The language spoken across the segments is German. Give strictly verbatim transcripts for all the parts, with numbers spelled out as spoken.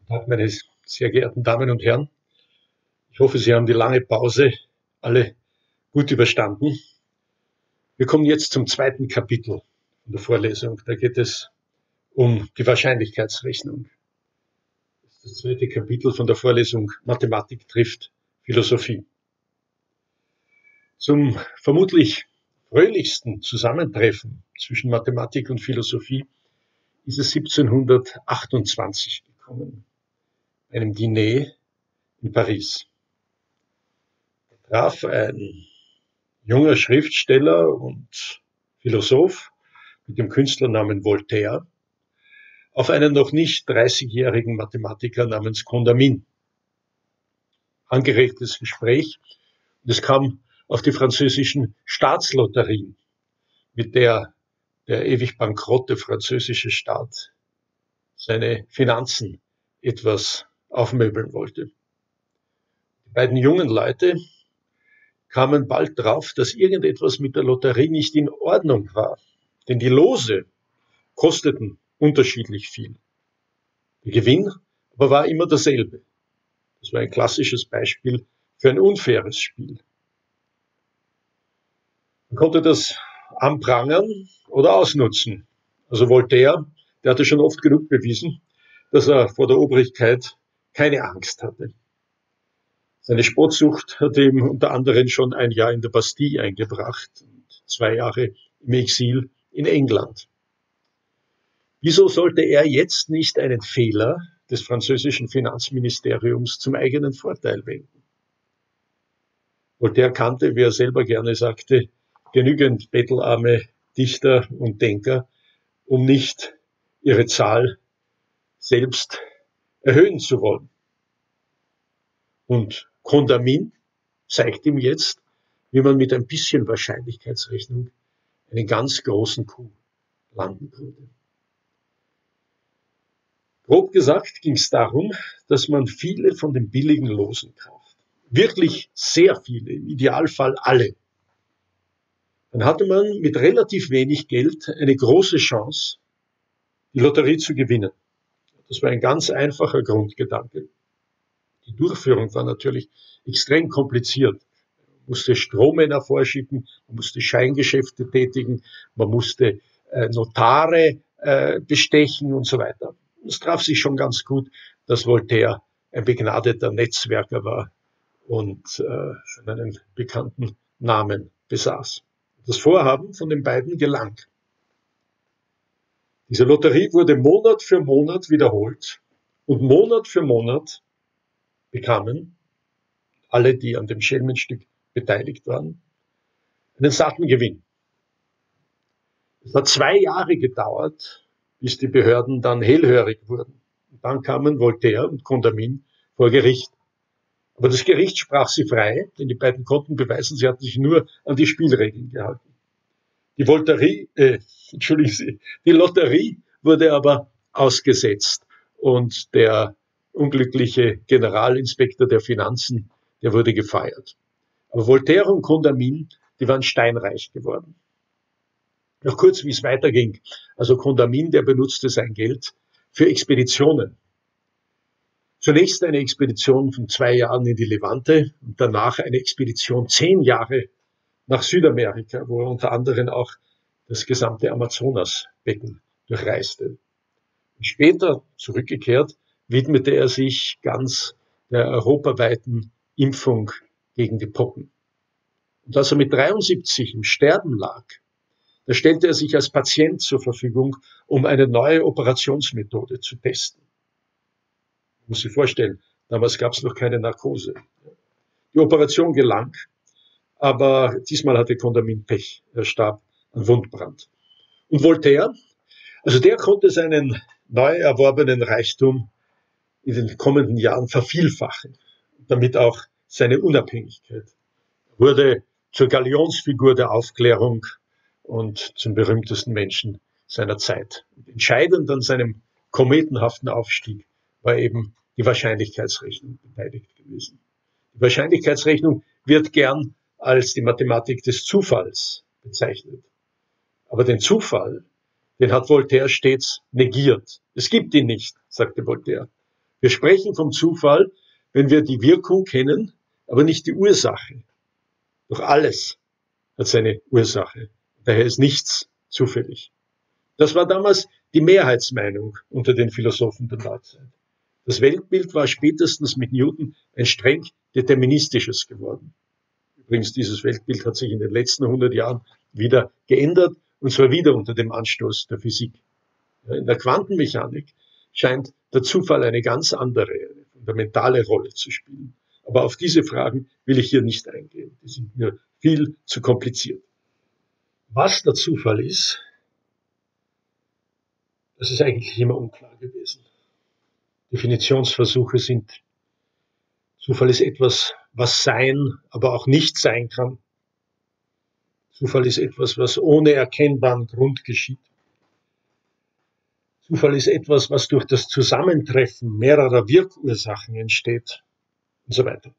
Tag, meine sehr geehrten Damen und Herren. Ich hoffe, Sie haben die lange Pause alle gut überstanden. Wir kommen jetzt zum zweiten Kapitel der Vorlesung. Da geht es um die Wahrscheinlichkeitsrechnung. Das ist das zweite Kapitel von der Vorlesung Mathematik trifft Philosophie. Zum vermutlich fröhlichsten Zusammentreffen zwischen Mathematik und Philosophie ist es siebzehnhundertachtundzwanzig gekommen, bei einem Diner in Paris. Da traf ein junger Schriftsteller und Philosoph mit dem Künstlernamen Voltaire auf einen noch nicht dreißigjährigen Mathematiker namens Condamin. Angeregtes Gespräch, und es kam auf die französischen Staatslotterien, mit der der ewig bankrotte französische Staat seine Finanzen etwas aufmöbeln wollte. Die beiden jungen Leute kamen bald drauf, dass irgendetwas mit der Lotterie nicht in Ordnung war, denn die Lose kosteten unterschiedlich viel. Der Gewinn aber war immer derselbe. Das war ein klassisches Beispiel für ein unfaires Spiel. Man konnte das anprangern oder ausnutzen. Also Voltaire, der hatte schon oft genug bewiesen, dass er vor der Obrigkeit keine Angst hatte. Seine Sportsucht hatte ihm unter anderem schon ein Jahr in der Bastille eingebracht und zwei Jahre im Exil in England. Wieso sollte er jetzt nicht einen Fehler des französischen Finanzministeriums zum eigenen Vorteil wenden? Voltaire kannte, wie er selber gerne sagte, genügend bettelarme Dichter und Denker, um nicht ihre Zahl selbst erhöhen zu wollen. Und Condamin zeigt ihm jetzt, wie man mit ein bisschen Wahrscheinlichkeitsrechnung einen ganz großen Coup landen konnte. Grob gesagt ging es darum, dass man viele von den billigen Losen kauft. Wirklich sehr viele, im Idealfall alle. Dann hatte man mit relativ wenig Geld eine große Chance, die Lotterie zu gewinnen. Das war ein ganz einfacher Grundgedanke. Die Durchführung war natürlich extrem kompliziert. Man musste Strohmänner vorschicken, man musste Scheingeschäfte tätigen, man musste äh, Notare äh, bestechen und so weiter. Es traf sich schon ganz gut, dass Voltaire ein begnadeter Netzwerker war und äh, schon einen bekannten Namen besaß. Das Vorhaben von den beiden gelang. Diese Lotterie wurde Monat für Monat wiederholt und Monat für Monat bekamen alle, die an dem Schelmenstück beteiligt waren, einen satten Gewinn. Es hat zwei Jahre gedauert, bis die Behörden dann hellhörig wurden. Und dann kamen Voltaire und Condamin vor Gericht. Aber das Gericht sprach sie frei, denn die beiden konnten beweisen, sie hatten sich nur an die Spielregeln gehalten. Die Volterie, äh, entschuldigen Sie, die Lotterie wurde aber ausgesetzt und der unglückliche Generalinspektor der Finanzen, der wurde gefeiert. Aber Voltaire und Condamin, die waren steinreich geworden. Noch kurz, wie es weiterging. Also Condamin, der benutzte sein Geld für Expeditionen. Zunächst eine Expedition von zwei Jahren in die Levante und danach eine Expedition zehn Jahre nach Südamerika, wo er unter anderem auch das gesamte Amazonasbecken durchreiste. Und später, zurückgekehrt, widmete er sich ganz der europaweiten Impfung gegen die Pocken. Und als er mit dreiundsiebzig im Sterben lag, da stellte er sich als Patient zur Verfügung, um eine neue Operationsmethode zu testen. Man muss sich vorstellen, damals gab es noch keine Narkose. Die Operation gelang, aber diesmal hatte Condamin Pech. Er starb an Wundbrand. Und Voltaire, also der konnte seinen neu erworbenen Reichtum in den kommenden Jahren vervielfachen, damit auch seine Unabhängigkeit. Er wurde zur Galionsfigur der Aufklärung und zum berühmtesten Menschen seiner Zeit. Und entscheidend an seinem kometenhaften Aufstieg war eben die Wahrscheinlichkeitsrechnung beteiligt gewesen. Die Wahrscheinlichkeitsrechnung wird gern als die Mathematik des Zufalls bezeichnet. Aber den Zufall, den hat Voltaire stets negiert. Es gibt ihn nicht, sagte Voltaire. Wir sprechen vom Zufall, wenn wir die Wirkung kennen, aber nicht die Ursache. Doch alles hat seine Ursache. Daher ist nichts zufällig. Das war damals die Mehrheitsmeinung unter den Philosophen der Neuzeit. Das Weltbild war spätestens mit Newton ein streng deterministisches geworden. Übrigens, dieses Weltbild hat sich in den letzten hundert Jahren wieder geändert, und zwar wieder unter dem Anstoß der Physik. In der Quantenmechanik scheint der Zufall eine ganz andere, eine fundamentale Rolle zu spielen. Aber auf diese Fragen will ich hier nicht eingehen. Die sind mir viel zu kompliziert. Was der Zufall ist, das ist eigentlich immer unklar gewesen. Definitionsversuche sind, Zufall ist etwas, was sein, aber auch nicht sein kann. Zufall ist etwas, was ohne erkennbaren Grund geschieht. Zufall ist etwas, was durch das Zusammentreffen mehrerer Wirkursachen entsteht und so weiter.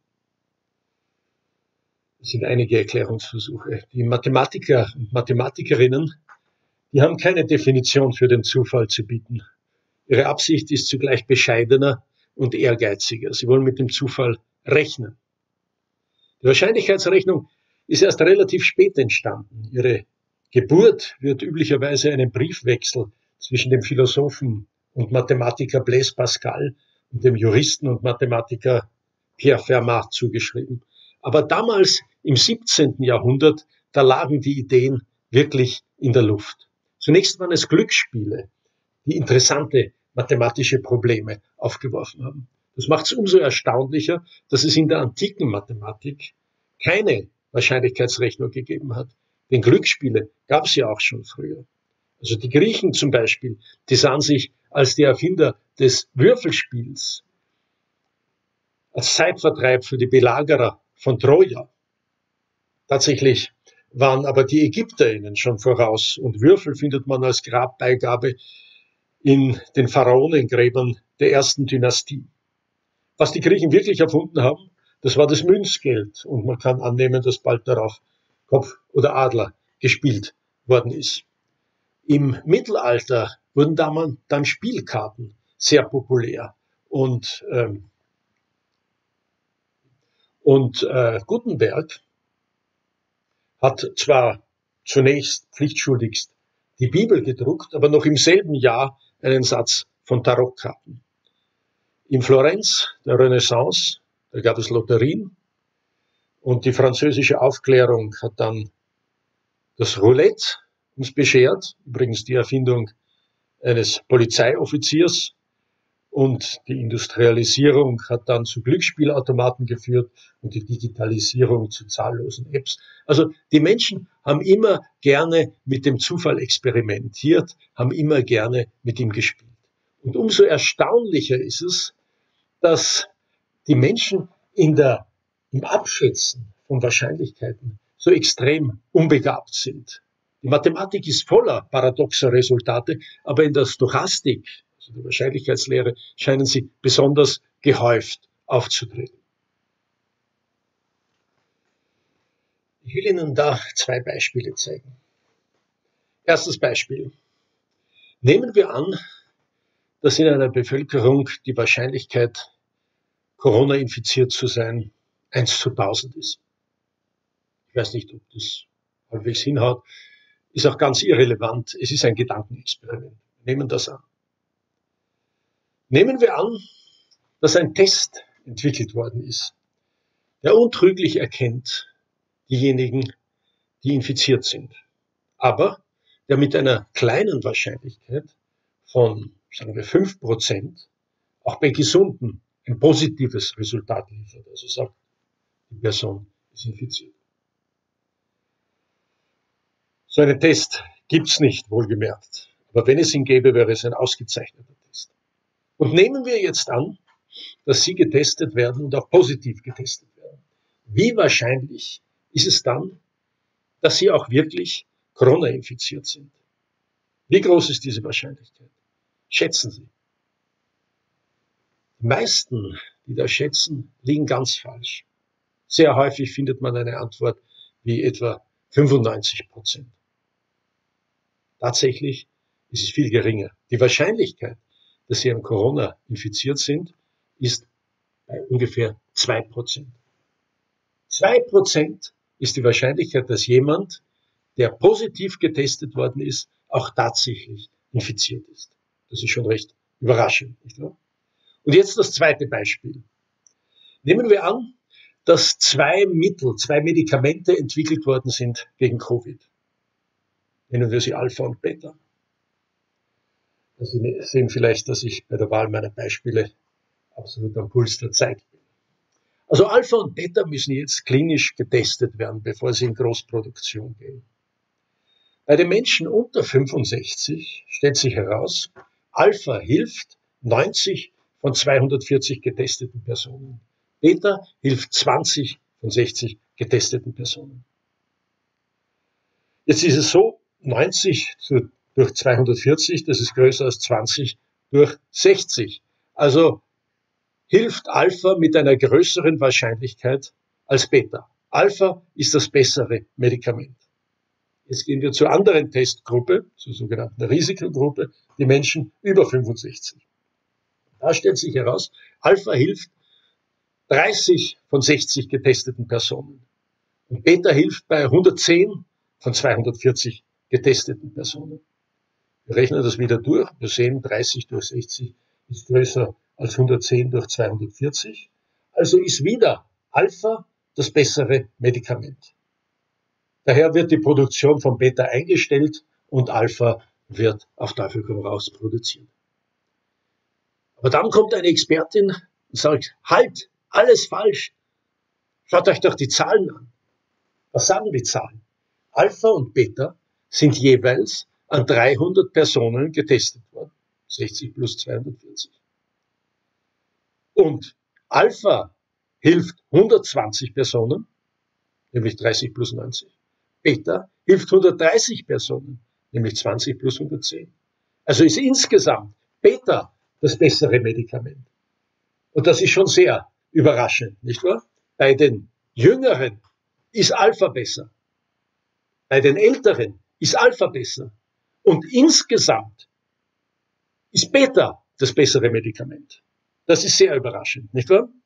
Das sind einige Erklärungsversuche. Die Mathematiker und Mathematikerinnen, die haben keine Definition für den Zufall zu bieten. Ihre Absicht ist zugleich bescheidener und ehrgeiziger. Sie wollen mit dem Zufall rechnen. Die Wahrscheinlichkeitsrechnung ist erst relativ spät entstanden. Ihre Geburt wird üblicherweise einem Briefwechsel zwischen dem Philosophen und Mathematiker Blaise Pascal und dem Juristen und Mathematiker Pierre Fermat zugeschrieben. Aber damals im siebzehnten Jahrhundert, da lagen die Ideen wirklich in der Luft. Zunächst waren es Glücksspiele, die interessante mathematische Probleme aufgeworfen haben. Das macht es umso erstaunlicher, dass es in der antiken Mathematik keine Wahrscheinlichkeitsrechnung gegeben hat. Denn Glücksspiele gab es ja auch schon früher. Also die Griechen zum Beispiel, die sahen sich als die Erfinder des Würfelspiels, als Zeitvertreib für die Belagerer von Troja. Tatsächlich waren aber die Ägypter ihnen schon voraus, und Würfel findet man als Grabbeigabe in den Pharaonengräbern der ersten Dynastie. Was die Griechen wirklich erfunden haben, das war das Münzgeld, und man kann annehmen, dass bald darauf Kopf oder Adler gespielt worden ist. Im Mittelalter wurden damals dann Spielkarten sehr populär, und ähm, und äh, Gutenberg hat zwar zunächst pflichtschuldigst die Bibel gedruckt, aber noch im selben Jahr einen Satz von Tarotkarten. In Florenz, der Renaissance, da gab es Lotterien, und die französische Aufklärung hat dann das Roulette uns beschert, übrigens die Erfindung eines Polizeioffiziers, und die Industrialisierung hat dann zu Glücksspielautomaten geführt und die Digitalisierung zu zahllosen Apps. Also die Menschen haben immer gerne mit dem Zufall experimentiert, haben immer gerne mit ihm gespielt. Und umso erstaunlicher ist es, dass die Menschen in der, im Abschätzen von Wahrscheinlichkeiten so extrem unbegabt sind. Die Mathematik ist voller paradoxer Resultate, aber in der Stochastik, also der Wahrscheinlichkeitslehre, scheinen sie besonders gehäuft aufzutreten. Ich will Ihnen da zwei Beispiele zeigen. Erstes Beispiel. Nehmen wir an, dass in einer Bevölkerung die Wahrscheinlichkeit, Corona infiziert zu sein, eins zu tausend ist. Ich weiß nicht, ob das halbwegs hinhaut. Ist auch ganz irrelevant. Es ist ein Gedankenexperiment. Wir nehmen das an. Nehmen wir an, dass ein Test entwickelt worden ist, der untrüglich erkennt diejenigen, die infiziert sind, aber der mit einer kleinen Wahrscheinlichkeit von, sagen wir, fünf Prozent auch bei Gesunden ein positives Resultat liefert. Also sagt, die Person ist infiziert. So einen Test gibt's nicht, wohlgemerkt. Aber wenn es ihn gäbe, wäre es ein ausgezeichneter Test. Und nehmen wir jetzt an, dass Sie getestet werden und auch positiv getestet werden. Wie wahrscheinlich ist es dann, dass Sie auch wirklich Corona infiziert sind? Wie groß ist diese Wahrscheinlichkeit? Schätzen Sie. Die meisten, die das schätzen, liegen ganz falsch. Sehr häufig findet man eine Antwort wie etwa fünfundneunzig Prozent. Tatsächlich ist es viel geringer. Die Wahrscheinlichkeit, dass Sie an Corona infiziert sind, ist bei ungefähr zwei Prozent. zwei Prozent ist die Wahrscheinlichkeit, dass jemand, der positiv getestet worden ist, auch tatsächlich infiziert ist. Das ist schon recht überraschend, nicht wahr? Und jetzt das zweite Beispiel. Nehmen wir an, dass zwei Mittel, zwei Medikamente entwickelt worden sind gegen Covid. Nennen wir sie Alpha und Beta. Sie sehen vielleicht, dass ich bei der Wahl meiner Beispiele absolut am Puls der Zeit bin. Also Alpha und Beta müssen jetzt klinisch getestet werden, bevor sie in Großproduktion gehen. Bei den Menschen unter fünfundsechzig stellt sich heraus, Alpha hilft neunzig von zweihundertvierzig getesteten Personen. Beta hilft zwanzig von sechzig getesteten Personen. Jetzt ist es so, neunzig durch zweihundertvierzig, das ist größer als zwanzig durch sechzig. Also hilft Alpha mit einer größeren Wahrscheinlichkeit als Beta. Alpha ist das bessere Medikament. Jetzt gehen wir zur anderen Testgruppe, zur sogenannten Risikogruppe, die Menschen über fünfundsechzig. Da stellt sich heraus, Alpha hilft dreißig von sechzig getesteten Personen. Und Beta hilft bei hundertzehn von zweihundertvierzig getesteten Personen. Wir rechnen das wieder durch. Wir sehen, dreißig durch sechzig ist größer als hundertzehn durch zweihundertvierzig. Also ist wieder Alpha das bessere Medikament. Daher wird die Produktion von Beta eingestellt und Alpha wird auf Teufel komm raus produziert. Aber dann kommt eine Expertin und sagt, halt, alles falsch. Schaut euch doch die Zahlen an. Was sagen die Zahlen? Alpha und Beta sind jeweils an dreihundert Personen getestet worden. sechzig plus zweihundertvierzig. Und Alpha hilft hundertzwanzig Personen, nämlich dreißig plus neunzig. Beta hilft hundertdreißig Personen, nämlich zwanzig plus hundertzehn. Also ist insgesamt Beta das bessere Medikament. Und das ist schon sehr überraschend, nicht wahr? Bei den Jüngeren ist Alpha besser. Bei den Älteren ist Alpha besser. Und insgesamt ist Beta das bessere Medikament. Das ist sehr überraschend, nicht wahr?